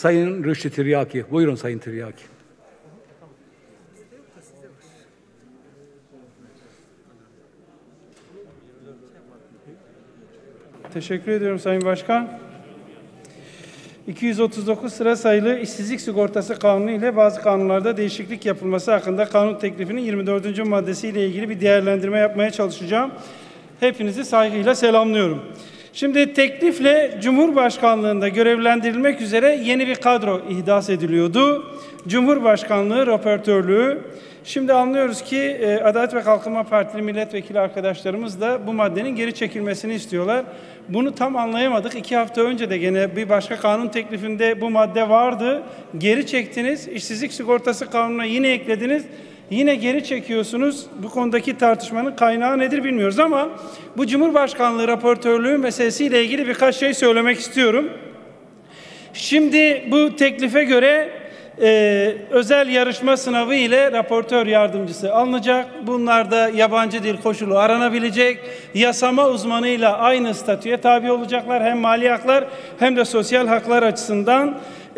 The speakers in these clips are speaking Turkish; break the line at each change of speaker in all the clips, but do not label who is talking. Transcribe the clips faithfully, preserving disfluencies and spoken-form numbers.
Sayın Rüştü Tiryaki. Buyurun Sayın Tiryaki.
Teşekkür ediyorum Sayın Başkan. iki yüz otuz dokuz sıra sayılı İşsizlik Sigortası Kanunu ile bazı kanunlarda değişiklik yapılması hakkında kanun teklifinin yirmi dördüncü maddesiyle ilgili bir değerlendirme yapmaya çalışacağım. Hepinizi saygıyla selamlıyorum. Şimdi teklifle Cumhurbaşkanlığında görevlendirilmek üzere yeni bir kadro ihdas ediliyordu. Cumhurbaşkanlığı Raportörlüğü. Şimdi anlıyoruz ki Adalet ve Kalkınma Partili milletvekili arkadaşlarımız da bu maddenin geri çekilmesini istiyorlar. Bunu tam anlayamadık. İki hafta önce de gene bir başka kanun teklifinde bu madde vardı. Geri çektiniz. İşsizlik Sigortası Kanunu'na yine eklediniz. Yine geri çekiyorsunuz. Bu konudaki tartışmanın kaynağı nedir bilmiyoruz ama bu Cumhurbaşkanlığı Raportörlüğü meselesiyle ilgili birkaç şey söylemek istiyorum. Şimdi bu teklife göre Ee, özel yarışma sınavı ile raportör yardımcısı alınacak. Bunlarda yabancı dil koşulu aranabilecek. Yasama uzmanıyla aynı statüye tabi olacaklar. Hem mali haklar hem de sosyal haklar açısından. Ee,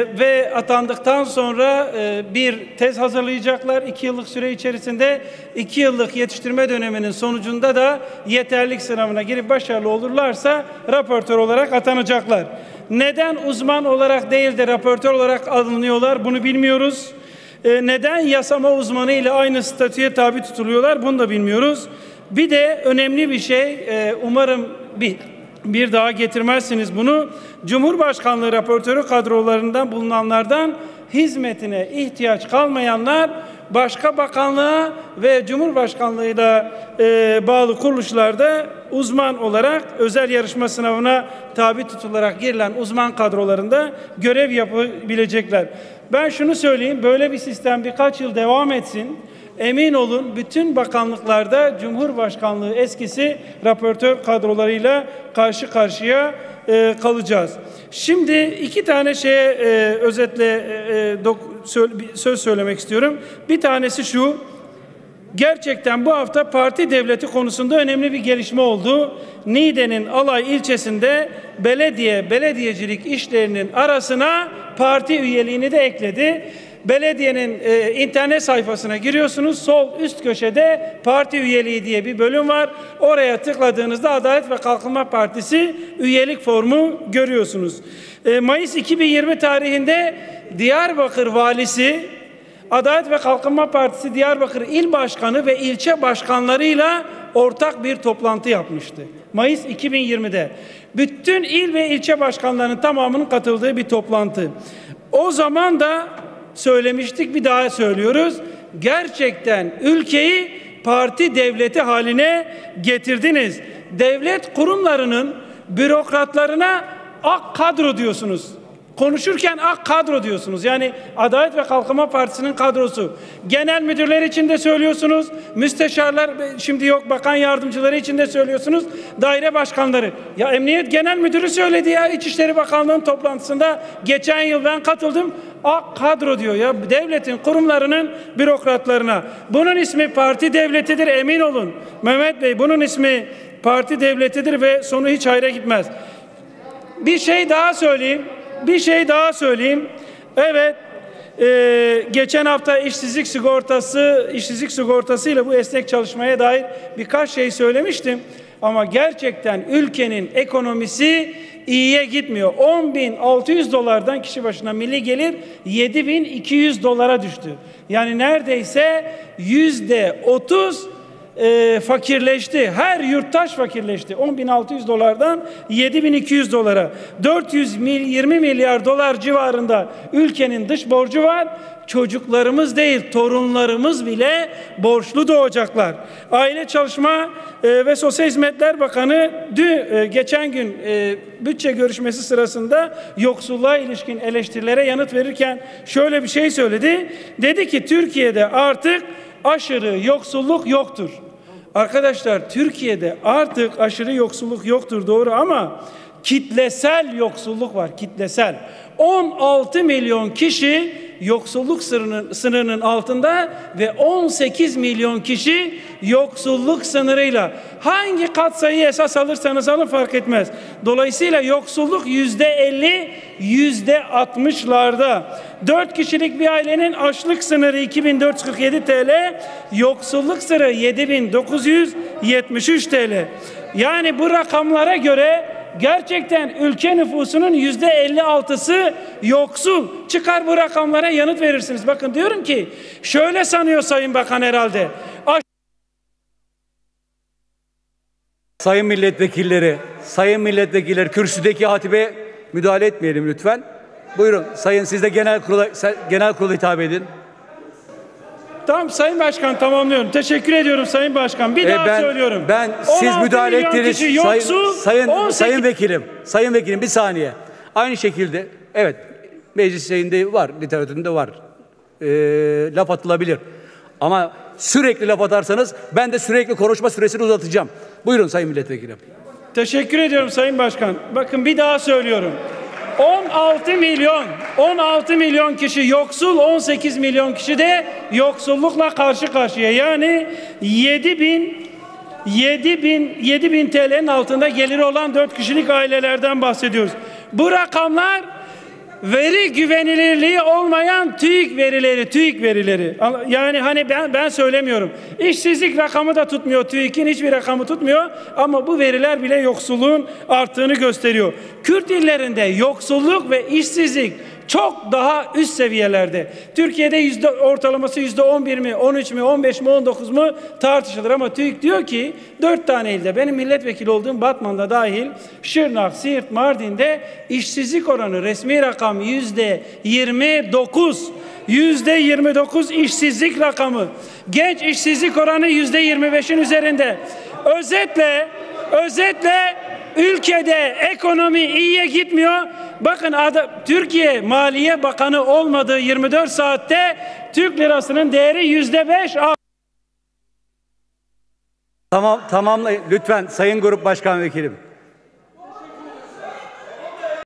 ve atandıktan sonra e, bir tez hazırlayacaklar. İki yıllık süre içerisinde iki yıllık yetiştirme döneminin sonucunda da yeterlilik sınavına girip başarılı olurlarsa raportör olarak atanacaklar. Neden uzman olarak değil de raportör olarak alınıyorlar bunu bilmiyoruz. Ee, neden yasama uzmanı ile aynı statüye tabi tutuluyorlar bunu da bilmiyoruz. Bir de önemli bir şey, e, umarım bir, bir daha getirmezsiniz bunu. Cumhurbaşkanlığı raportörü kadrolarından bulunanlardan hizmetine ihtiyaç kalmayanlar başka bakanlığa ve Cumhurbaşkanlığıyla e, bağlı kuruluşlarda uzman olarak özel yarışma sınavına tabi tutularak girilen uzman kadrolarında görev yapabilecekler. Ben şunu söyleyeyim, böyle bir sistem birkaç yıl devam etsin. Emin olun bütün bakanlıklarda Cumhurbaşkanlığı eskisi raportör kadrolarıyla karşı karşıya e, kalacağız. Şimdi iki tane şeye e, özetle e, dok, söz, söz söylemek istiyorum. Bir tanesi şu, gerçekten bu hafta parti devleti konusunda önemli bir gelişme oldu. Niğde'nin Alay ilçesinde belediye, belediyecilik işlerinin arasına parti üyeliğini de ekledi. Belediyenin e, internet sayfasına giriyorsunuz. Sol üst köşede parti üyeliği diye bir bölüm var. Oraya tıkladığınızda Adalet ve Kalkınma Partisi üyelik formu görüyorsunuz. E, Mayıs iki bin yirmi tarihinde Diyarbakır valisi, Adalet ve Kalkınma Partisi Diyarbakır İl Başkanı ve ilçe başkanlarıyla ortak bir toplantı yapmıştı. Mayıs iki bin yirmide. Bütün il ve ilçe başkanlarının tamamının katıldığı bir toplantı. O zaman da söylemiştik, bir daha söylüyoruz. Gerçekten ülkeyi parti devleti haline getirdiniz. Devlet kurumlarının bürokratlarına ak kadro diyorsunuz. Konuşurken ak kadro diyorsunuz. Yani Adalet ve Kalkınma Partisi'nin kadrosu. Genel müdürler için de söylüyorsunuz. Müsteşarlar, şimdi yok bakan yardımcıları için de söylüyorsunuz. Daire başkanları. Ya Emniyet Genel Müdürü söyledi ya İçişleri Bakanlığı'nın toplantısında. Geçen yıl ben katıldım. Ak kadro diyor ya devletin kurumlarının bürokratlarına. Bunun ismi parti devletidir, emin olun. Mehmet Bey, bunun ismi parti devletidir ve sonu hiç hayra gitmez. Bir şey daha söyleyeyim. Bir şey daha söyleyeyim. Evet, e, geçen hafta işsizlik sigortası, işsizlik sigortası ile bu esnek çalışmaya dair birkaç şey söylemiştim. Ama gerçekten ülkenin ekonomisi iyiye gitmiyor. on bin altı yüz dolardan kişi başına milli gelir yedi bin iki yüz dolara düştü. Yani neredeyse yüzde otuz E, fakirleşti. Her yurttaş fakirleşti. on bin altı yüz dolardan yedi bin iki yüz dolara. dört yüz yirmi milyar dolar civarında ülkenin dış borcu var. Çocuklarımız değil, torunlarımız bile borçlu doğacaklar. Aile Çalışma e, ve Sosyal Hizmetler Bakanı dün e, geçen gün e, bütçe görüşmesi sırasında yoksulluğa ilişkin eleştirilere yanıt verirken şöyle bir şey söyledi. Dedi ki Türkiye'de artık aşırı yoksulluk yoktur. Arkadaşlar Türkiye'de artık aşırı yoksulluk yoktur, doğru, ama kitlesel yoksulluk var, kitlesel. on altı milyon kişi yoksulluk sınırının, sınırının altında ve on sekiz milyon kişi yoksulluk sınırıyla. Hangi katsayıyı esas alırsanız alın fark etmez. Dolayısıyla yoksulluk yüzde elli, yüzde altmışlarda. Dört kişilik bir ailenin açlık sınırı iki bin dört yüz kırk yedi TL, yoksulluk sınırı yedi bin dokuz yüz yetmiş üç TL. Yani bu rakamlara göre gerçekten ülke nüfusunun yüzde elli altısı yoksul. Çıkar bu rakamlara yanıt verirsiniz. Bakın diyorum ki şöyle sanıyor Sayın Bakan herhalde. Aş
Sayın milletvekilleri, sayın milletvekilleri kürsüdeki hatibe müdahale etmeyelim lütfen. Buyurun sayın, siz de genel kurula, genel kurula hitap edin.
Tamam Sayın Başkan, tamamlıyorum. Teşekkür ediyorum Sayın Başkan. Bir
Ee,
daha
ben,
söylüyorum.
Ben siz müdahale ettiniz.
Yoksul,
sayın, sayın,
on sekiz...
sayın vekilim, sayın vekilim bir saniye. Aynı şekilde evet meclis şeyinde var, literatüründe var. Ee, laf atılabilir. Ama sürekli laf atarsanız ben de sürekli konuşma süresini uzatacağım. Buyurun sayın milletvekilim.
Teşekkür ediyorum Sayın Başkan. Bakın bir daha söylüyorum. on altı milyon, on altı milyon kişi yoksul, on sekiz milyon kişi de yoksullukla karşı karşıya. Yani yedi bin, yedi bin, yedi bin T L'nin altında geliri olan dört kişilik ailelerden bahsediyoruz. Bu rakamlar veri güvenilirliği olmayan TÜİK verileri, TÜİK verileri. Yani hani ben ben söylemiyorum. İşsizlik rakamı da tutmuyor, TÜİK'in hiçbir rakamı tutmuyor ama bu veriler bile yoksulluğun arttığını gösteriyor. Kürt illerinde yoksulluk ve işsizlik çok daha üst seviyelerde. Türkiye'de yüzde ortalaması yüzde on bir mi, on üç mü, on beş mi, on dokuz mu tartışılır ama TÜİK diyor ki dört tane ilde, benim milletvekili olduğum Batman'da dahil, Şırnak, Siirt, Mardin'de işsizlik oranı resmi rakam yüzde yirmi dokuz. Yüzde yirmi dokuz işsizlik rakamı. Genç işsizlik oranı yüzde yirmi beşin üzerinde. Özetle, özetle ülkede ekonomi iyiye gitmiyor. Bakın Türkiye Maliye Bakanı olmadığı yirmi dört saatte Türk lirasının değeri yüzde beş.
Tamam, tamamlayın lütfen sayın grup başkan vekilim.